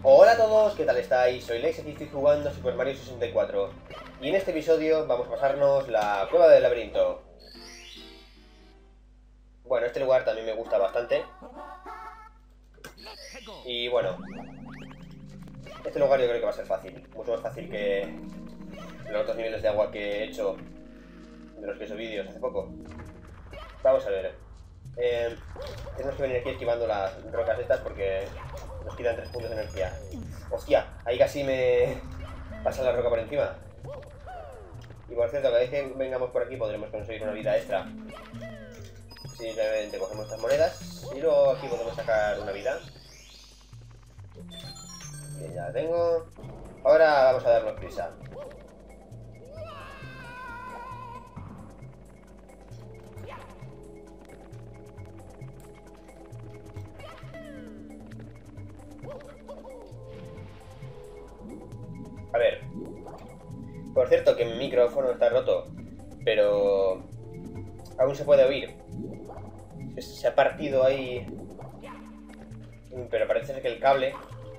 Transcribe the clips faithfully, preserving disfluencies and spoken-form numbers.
Hola a todos, ¿qué tal estáis? Soy Lex y estoy jugando Super Mario sesenta y cuatro. Y en este episodio vamos a pasarnos la cueva del laberinto. Bueno, este lugar también me gusta bastante. Y bueno, este lugar yo creo que va a ser fácil. Mucho más fácil que los otros niveles de agua que he hecho, de los que he hecho vídeos hace poco. Vamos a ver. Eh, tenemos que venir aquí esquivando las rocas estas porque nos quitan tres puntos de energía. ¡Hostia! Ahí casi me pasa la roca por encima. Y por cierto, cada vez que vengamos por aquí podremos conseguir una vida extra. Simplemente cogemos estas monedas y luego aquí podemos sacar una vida. Que ya la tengo. Ahora vamos a darnos prisa. A ver. Por cierto, que mi micrófono está roto, pero aún se puede oír. Se ha partido ahí, pero parece ser que el cable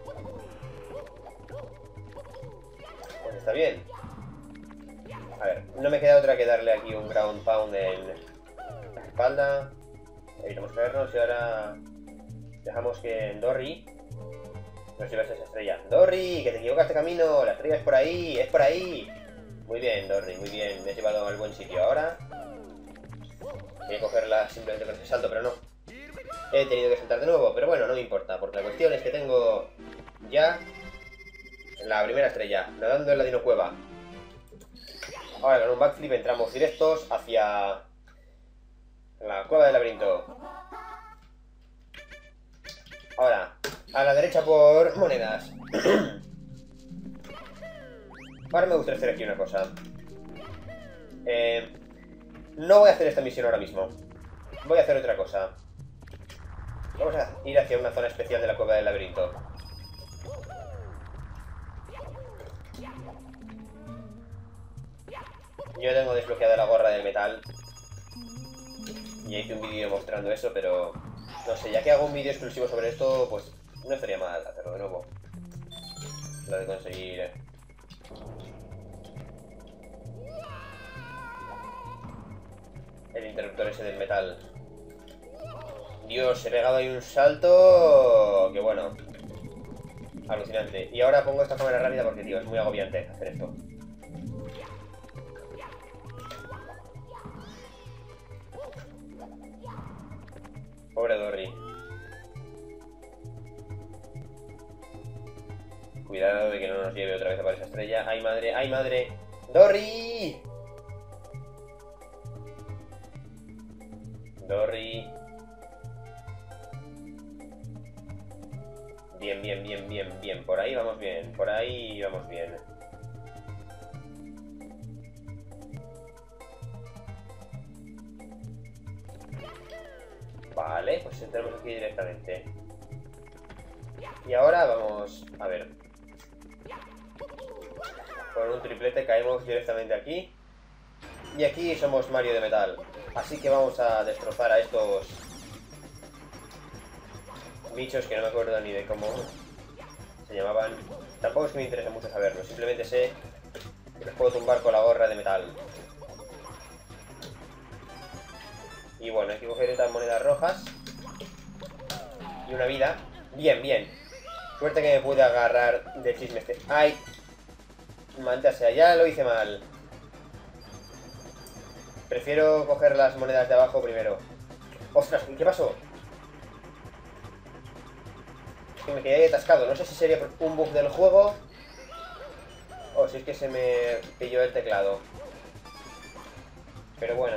pues está bien. A ver, no me queda otra que darle aquí un ground pound en la espalda. Evitamos caernos y ahora dejamos que Dorry nos lleve esa estrella. ¡Dorry! ¡Que te equivocas de camino! ¡La estrella es por ahí! ¡Es por ahí! Muy bien, Dorry, muy bien. Me he llevado al buen sitio ahora. Voy a cogerla simplemente con ese salto, pero no. He tenido que saltar de nuevo, pero bueno, no me importa, porque la cuestión es que tengo ya la primera estrella, nadando en la dinocueva. Ahora con un backflip entramos directos hacia la cueva del laberinto. Ahora, a la derecha por monedas. Ahora me gustaría hacer aquí una cosa. Eh, no voy a hacer esta misión ahora mismo. Voy a hacer otra cosa. Vamos a ir hacia una zona especial de la cueva del laberinto. Yo tengo desbloqueada la gorra del metal. Y hice un vídeo mostrando eso, pero no sé, ya que hago un vídeo exclusivo sobre esto, pues no estaría mal hacerlo de nuevo. Lo de conseguir el interruptor ese del metal. Dios, he pegado ahí un salto que bueno, alucinante. Y ahora pongo esta cámara rápida porque, tío, es muy agobiante hacer esto. Pobre Dorry. Cuidado de que no nos lleve otra vez a por esa estrella. ¡Ay, madre! ¡Ay, madre! ¡Dorry! Dorry. Bien, bien, bien, bien, bien. Por ahí vamos bien. Por ahí vamos bien. Vale, pues entramos aquí directamente. Y ahora vamos a ver. Con un triplete caemos directamente aquí. Y aquí somos Mario de metal. Así que vamos a destrozar a estos bichos que no me acuerdo ni de cómo se llamaban. Tampoco es que me interese mucho saberlo. Simplemente sé que los puedo tumbar con la gorra de metal. Y bueno, hay que coger estas monedas rojas. Y una vida. Bien, bien. Suerte que me pude agarrar de chisme este. ¡Ay! Maldita sea, ya lo hice mal. Prefiero coger las monedas de abajo primero. ¡Ostras! ¿Qué pasó? Es que me quedé atascado. No sé si sería un bug del juego o si es que se me pilló el teclado. Pero bueno.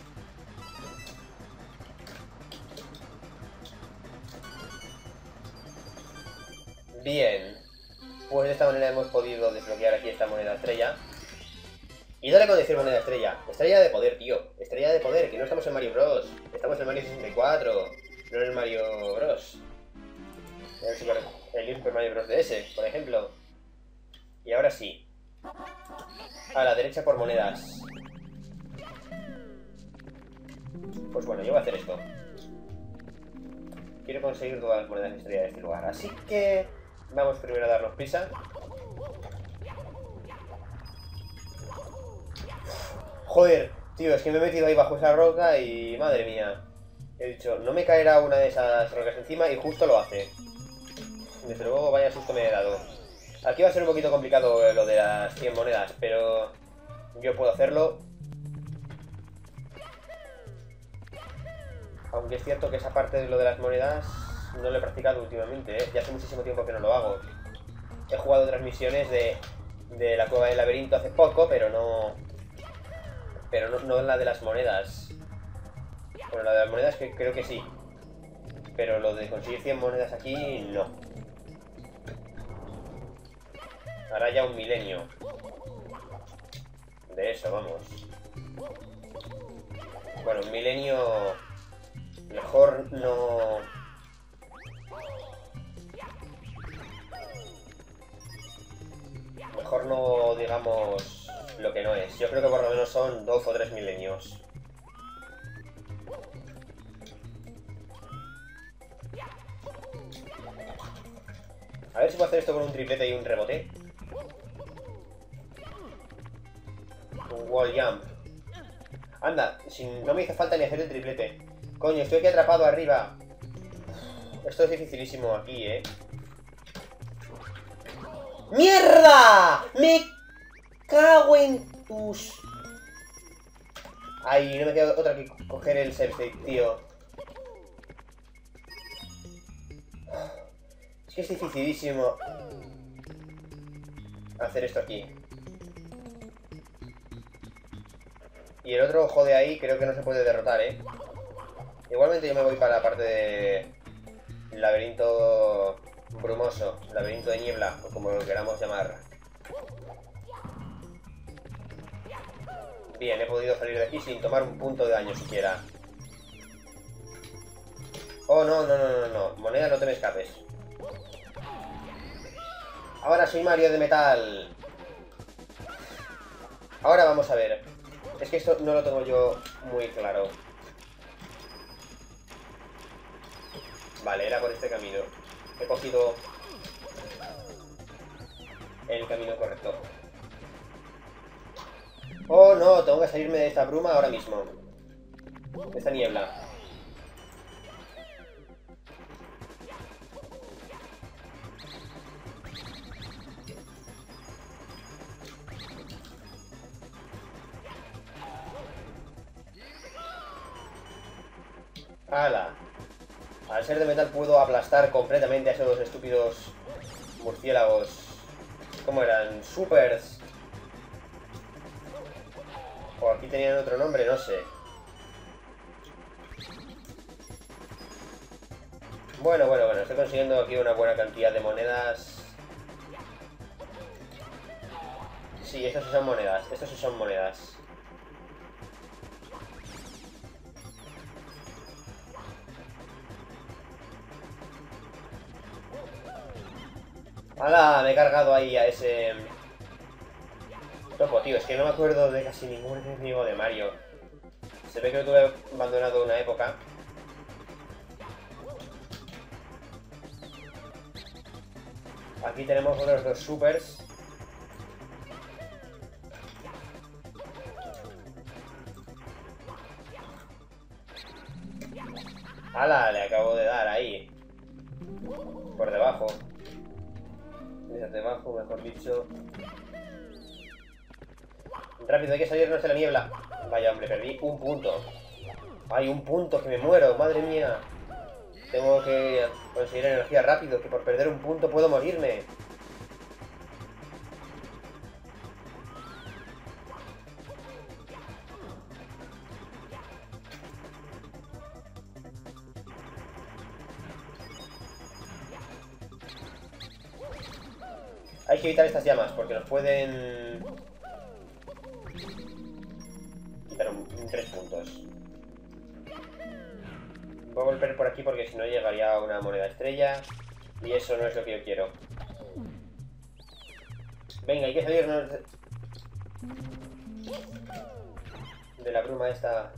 Bien. Pues de esta manera hemos podido desbloquear aquí esta moneda estrella. Y dale con decir moneda estrella. Estrella de poder, tío. Estrella de poder, que no estamos en Mario Bros. Estamos en Mario sesenta y cuatro. No en el Mario Bros. El Super, el Super Mario Bros. D S, por ejemplo. Y ahora sí. A la derecha por monedas. Pues bueno, yo voy a hacer esto. Quiero conseguir todas las monedas estrella de este lugar. Así que Vamos primero a darnos prisa. Joder, tío, es que me he metido ahí bajo esa roca y... Madre mía. He dicho, no me caerá una de esas rocas encima y justo lo hace. Desde luego, vaya susto me he dado. Aquí va a ser un poquito complicado lo de las cien monedas, pero... yo puedo hacerlo. Aunque es cierto que esa parte de lo de las monedas no lo he practicado últimamente, ¿eh? Ya hace muchísimo tiempo que no lo hago. He jugado otras misiones de, de la cueva del laberinto hace poco, pero no... Pero no, no la de las monedas. Bueno, la de las monedas que creo que sí. Pero lo de conseguir cien monedas aquí, no. Hará ya un milenio. De eso, vamos. Bueno, un milenio... Mejor no... Mejor no digamos lo que no es. Yo creo que por lo menos son dos o tres milenios. A ver si puedo hacer esto con un triplete y un rebote. Un wall jump. Anda, si no me hizo falta ni hacer el triplete. Coño, estoy aquí atrapado arriba. Esto es dificilísimo aquí, ¿eh? ¡Mierda! ¡Me cago en tus... Ay, no me queda otra que coger el save, tío. Es que es dificilísimo hacer esto aquí. Y el otro ojo de ahí creo que no se puede derrotar, ¿eh? Igualmente yo me voy para la parte de... laberinto brumoso, laberinto de niebla, o como lo queramos llamar. Bien, he podido salir de aquí sin tomar un punto de daño siquiera. Oh, no, no, no, no, no. Moneda, no te me escapes. Ahora soy Mario de metal. Ahora vamos a ver. Es que esto no lo tengo yo muy claro. Vale, era por este camino. He cogido el camino correcto. Oh, no, tengo que salirme de esta bruma ahora mismo. De esta niebla. ¡Hala! Al ser de metal puedo aplastar completamente a esos estúpidos murciélagos. ¿Cómo eran? Supers. O aquí tenían otro nombre, no sé. Bueno, bueno, bueno. Estoy consiguiendo aquí una buena cantidad de monedas. Sí, estos sí son monedas. Estos sí son monedas. ¡Hala! Me he cargado ahí a ese... topo, tío. Es que no me acuerdo de casi ningún enemigo de Mario. Se ve que lo tuve abandonado una época. Aquí tenemos otros dos supers. ¡Hala! Le acabo de dar ahí. Por debajo. Desde debajo, mejor dicho. Rápido, hay que salirnos de la niebla. Vaya, hombre, perdí un punto. Hay un punto, que me muero, madre mía. Tengo que conseguir energía rápido, que por perder un punto puedo morirme. Hay que evitar estas llamas, porque nos pueden... quitar un, un tres puntos. Voy a volver por aquí porque si no llegaría a una moneda estrella. Y eso no es lo que yo quiero. Venga, hay que salirnos de, de la bruma esta.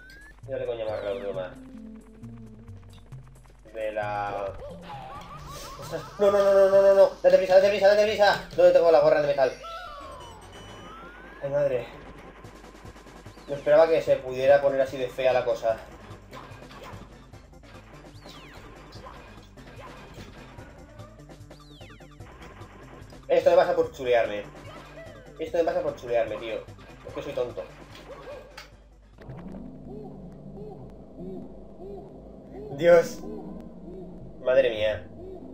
No le voy a llamar la bruma. De la... No, no, no, no, no, no, no. Date prisa, date prisa, date prisa. ¿Dónde tengo la gorra de metal? Ay, madre. No esperaba que se pudiera poner así de fea la cosa. Esto me pasa por chulearme. Esto me pasa por chulearme, tío. Es que soy tonto. Dios. Madre mía.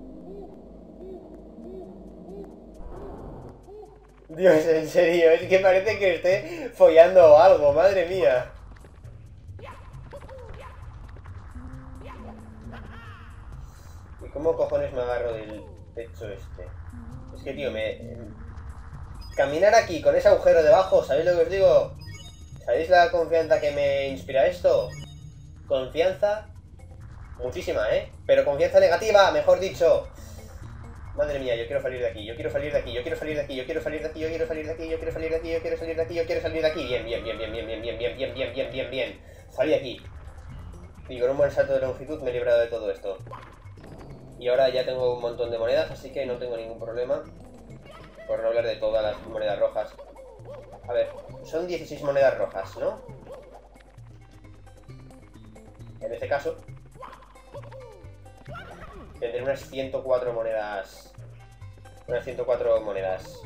Dios, en serio, es que parece que esté follando algo, madre mía. ¿Y cómo cojones me agarro del techo este? Es que, tío, me... Caminar aquí con ese agujero debajo, ¿sabéis lo que os digo? ¿Sabéis la confianza que me inspira esto? Confianza... Muchísima, ¿eh? Pero confianza negativa, mejor dicho. Madre mía, yo quiero salir de aquí, yo quiero salir de aquí, yo quiero salir de aquí, yo quiero salir de aquí, yo quiero salir de aquí, yo quiero salir de aquí, yo quiero salir de aquí, yo quiero salir de aquí. Bien, bien, bien, bien, bien, bien, bien, bien, bien, bien, bien, bien, bien. Salí de aquí. Y con un buen salto de longitud me he librado de todo esto. Y ahora ya tengo un montón de monedas, así que no tengo ningún problema. Por no hablar de todas las monedas rojas. A ver, son dieciséis monedas rojas, ¿no? En este caso tendré unas ciento cuatro monedas. Unas ciento cuatro monedas.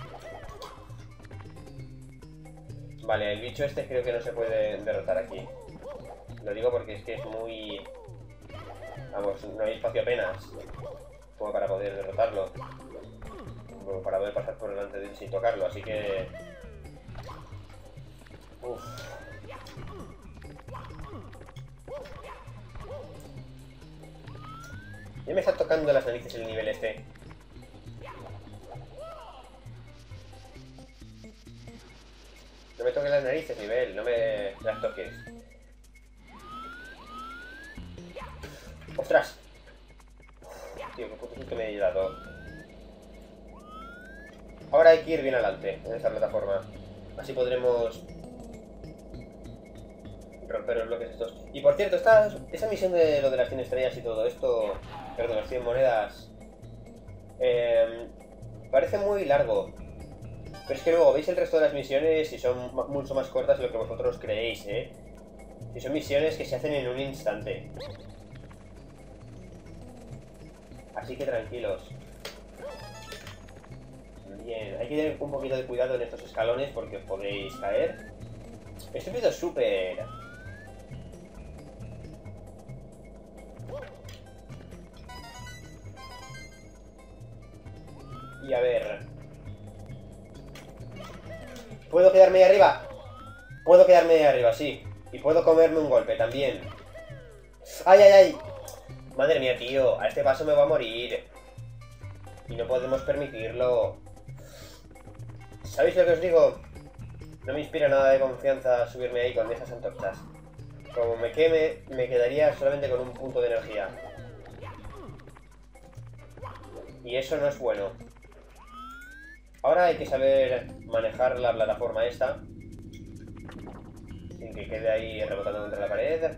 Vale, el bicho este creo que no se puede derrotar aquí. Lo digo porque es que es muy... Vamos, no hay espacio apenas como para poder derrotarlo. Como para poder pasar por delante de él sin tocarlo, así que... Uff. Ya me está tocando las narices el nivel este. No me toques las narices, nivel, no me las toques. ¡Ostras! Tío, qué puto susto me he dado. Ahora hay que ir bien adelante en esta plataforma. Así podremos romper los bloques estos. Y por cierto, esta, esa misión de lo de las cien estrellas y todo esto... Perdón, las cien monedas... Eh, parece muy largo. Pero es que luego veis el resto de las misiones y son mucho más cortas de lo que vosotros creéis, ¿eh? Y son misiones que se hacen en un instante. Así que tranquilos. Bien, hay que tener un poquito de cuidado en estos escalones porque os podéis caer. Estoy viendo súper... Y a ver... ¿Puedo quedarme ahí arriba? Puedo quedarme ahí arriba, sí. Y puedo comerme un golpe también. ¡Ay, ay, ay! Madre mía, tío. A este paso me va a morir. Y no podemos permitirlo. ¿Sabéis lo que os digo? No me inspira nada de confianza subirme ahí con esas antorchas. Como me queme, me quedaría solamente con un punto de energía. Y eso no es bueno. Ahora hay que saber manejar la plataforma esta sin que quede ahí rebotando contra la pared.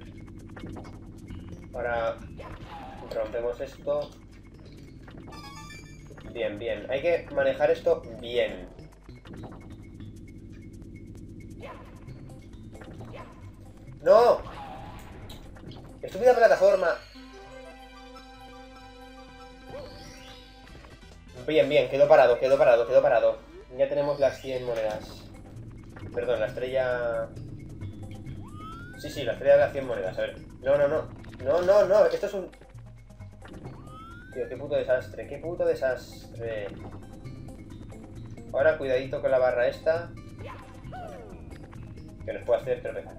Ahora rompemos esto. Bien, bien. Hay que manejar esto bien. ¡No! ¡Estúpida plataforma! Bien, bien, quedó parado, quedó parado, quedó parado. Ya tenemos las cien monedas. Perdón, la estrella... Sí, sí, la estrella de las cien monedas, a ver. No, no, no. No, no, no, esto es un... Tío, qué puto desastre, qué puto desastre. Ahora cuidadito con la barra esta. Que nos puede hacer tropezar.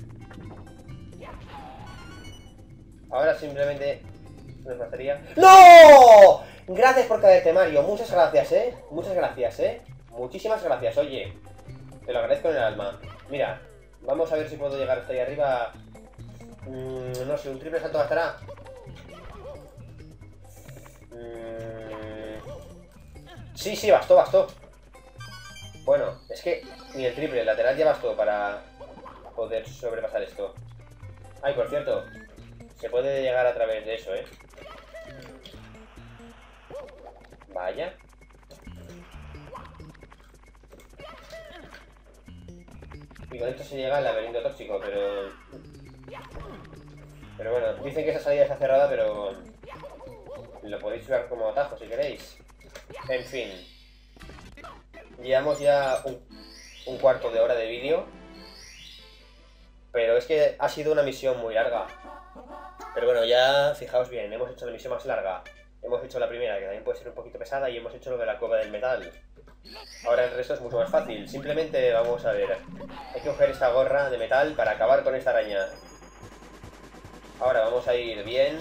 Ahora simplemente nos bastaría... ¡No! Gracias por caerte, Mario. Muchas gracias, ¿eh? Muchas gracias, ¿eh? Muchísimas gracias, oye. Te lo agradezco en el alma. Mira, vamos a ver si puedo llegar hasta ahí arriba. Mm, no sé, un triple salto bastará. Mm... Sí, sí, bastó, bastó. Bueno, es que ni el triple, el lateral ya bastó para poder sobrepasar esto. Ay, por cierto, se puede llegar a través de eso, ¿eh? Vaya. Y con esto se llega al laberinto tóxico, pero... Pero bueno, dicen que esa salida está cerrada, pero... Lo podéis usar como atajo si queréis. En fin. Llevamos ya un, un cuarto de hora de vídeo. Pero es que ha sido una misión muy larga. Pero bueno, ya fijaos bien, hemos hecho la misión más larga. Hemos hecho la primera, que también puede ser un poquito pesada, y hemos hecho lo de la cueva del metal. Ahora el resto es mucho más fácil. Simplemente vamos a ver. Hay que coger esta gorra de metal para acabar con esta araña. Ahora vamos a ir bien.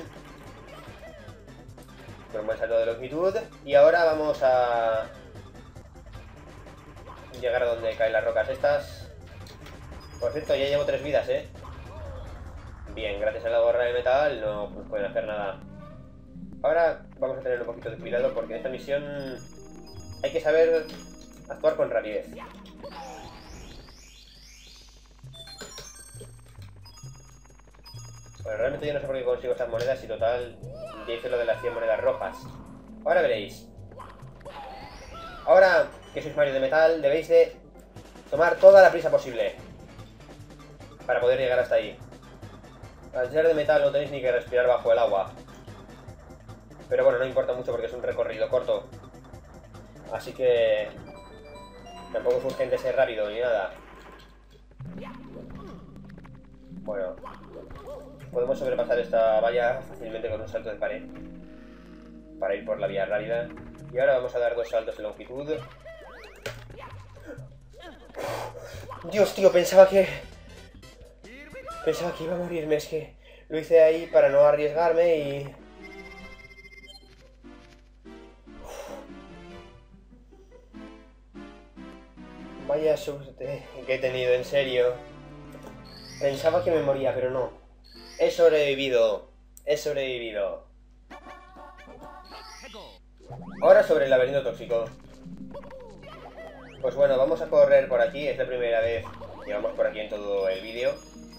Con un buen salto de longitud. Y ahora vamos a... llegar a donde caen las rocas estas. Por cierto, ya llevo tres vidas, ¿eh? Bien, gracias a la gorra de metal no nos pueden hacer nada. Ahora vamos a tener un poquito de cuidado porque en esta misión hay que saber actuar con rapidez. Bueno, realmente yo no sé por qué consigo estas monedas y total ya hice lo de las cien monedas rojas. Ahora veréis. Ahora que sois Mario de metal debéis de tomar toda la prisa posible para poder llegar hasta ahí. Al ser de metal no tenéis ni que respirar bajo el agua. Pero bueno, no importa mucho porque es un recorrido corto. Así que... tampoco es urgente ser rápido ni nada. Bueno. Podemos sobrepasar esta valla fácilmente con un salto de pared. Para ir por la vía rápida. Y ahora vamos a dar dos saltos de longitud. Dios, tío, pensaba que... Pensaba que iba a morirme, es que lo hice ahí para no arriesgarme y... Vaya suerte que he tenido, en serio. Pensaba que me moría, pero no. He sobrevivido. He sobrevivido. Ahora sobre el laberinto tóxico. Pues bueno, vamos a correr por aquí. Es la primera vez que vamos por aquí en todo el vídeo.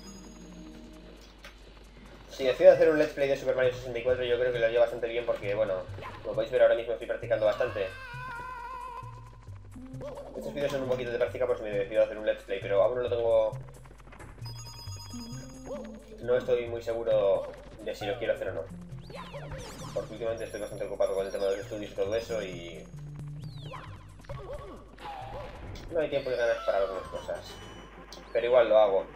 Si decido hacer un let's play de Super Mario sesenta y cuatro, yo creo que lo haría bastante bien porque, bueno, como podéis ver ahora mismo estoy practicando bastante. Estos vídeos son un poquito de práctica por si me decido hacer un let's play, pero aún no lo tengo... No estoy muy seguro de si lo quiero hacer o no. Porque últimamente estoy bastante ocupado con el tema de los estudios y todo eso y... no hay tiempo de ganas para algunas cosas. Pero igual lo hago.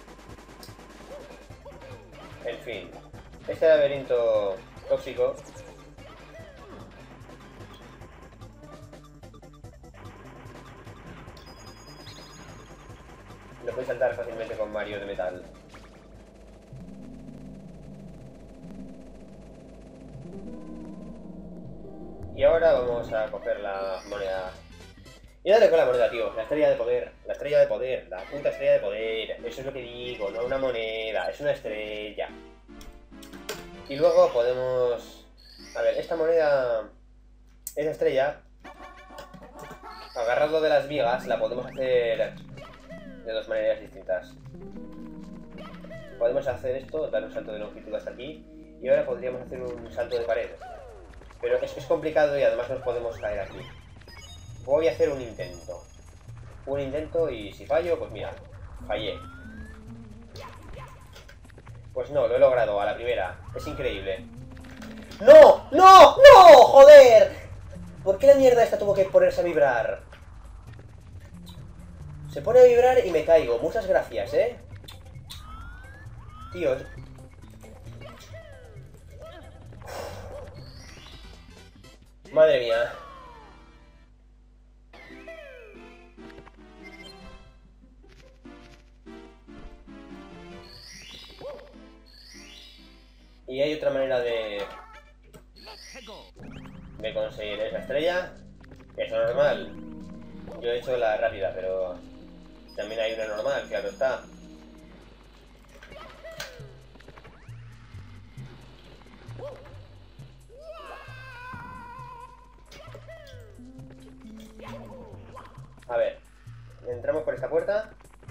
En fin, este laberinto tóxico lo puedes saltar fácilmente con Mario de metal. Y ahora vamos a coger la moneda. Y dale con la moneda, tío. La estrella de poder. La estrella de poder. La puta estrella de poder. Eso es lo que digo. No una moneda. Es una estrella. Y luego podemos... A ver, esta moneda... Esta estrella... Agarrado de las vigas, la podemos hacer... de dos maneras distintas. Podemos hacer esto, dar un salto de longitud hasta aquí. Y ahora podríamos hacer un salto de pared. Pero es, es complicado y además nos podemos caer aquí. Voy a hacer un intento. Un intento y si fallo, pues mira, fallé. Pues no, lo he logrado a la primera. Es increíble. ¡No! ¡No! ¡No! ¡Joder! ¿Por qué la mierda esta tuvo que ponerse a vibrar? Se pone a vibrar y me caigo. Muchas gracias, ¿eh? Tío. Madre mía. Y hay otra manera de... de conseguir esa estrella. Es normal. Yo he hecho la rápida, pero... también hay una normal, claro está. A ver, entramos por esta puerta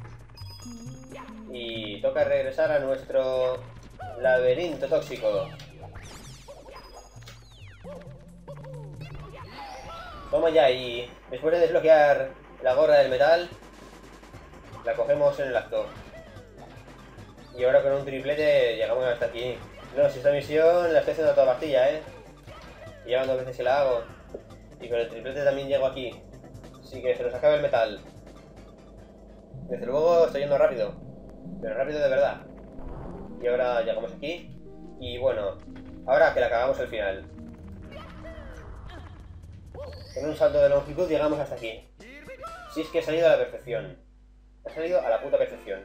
y toca regresar a nuestro laberinto tóxico. Toma ya, y después de desbloquear la gorra del metal, la cogemos en el acto. Y ahora con un triplete llegamos hasta aquí. No, si esta misión la estoy haciendo a toda pastilla, ¿eh? Y llevan dos veces que la hago. Y con el triplete también llego aquí. Así que se nos acaba el metal. Desde luego estoy yendo rápido. Pero rápido de verdad. Y ahora llegamos aquí. Y bueno, ahora que la cagamos al final. Con un salto de longitud llegamos hasta aquí. Si es que he salido a la perfección. He salido a la puta perfección.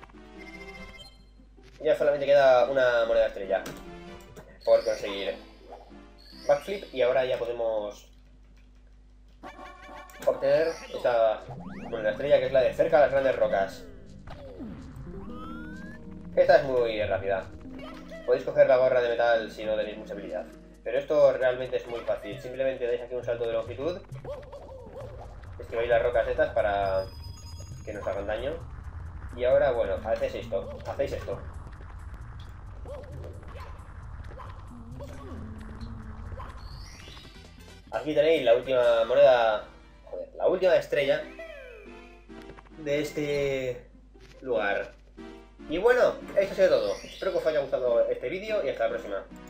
Ya solamente queda una moneda estrella por conseguir. Backflip y ahora ya podemos obtener esta moneda estrella, que es la de cerca a las grandes rocas. Esta es muy rápida. Podéis coger la gorra de metal si no tenéis mucha habilidad. Pero esto realmente es muy fácil. Simplemente dais aquí un salto de longitud. Esquiváis las rocas estas para que nos hagan daño. Y ahora, bueno, hacéis esto. Hacéis esto. Aquí tenéis la última moneda, joder, la última estrella de este lugar. Y bueno, esto ha sido todo. Espero que os haya gustado este vídeo y hasta la próxima.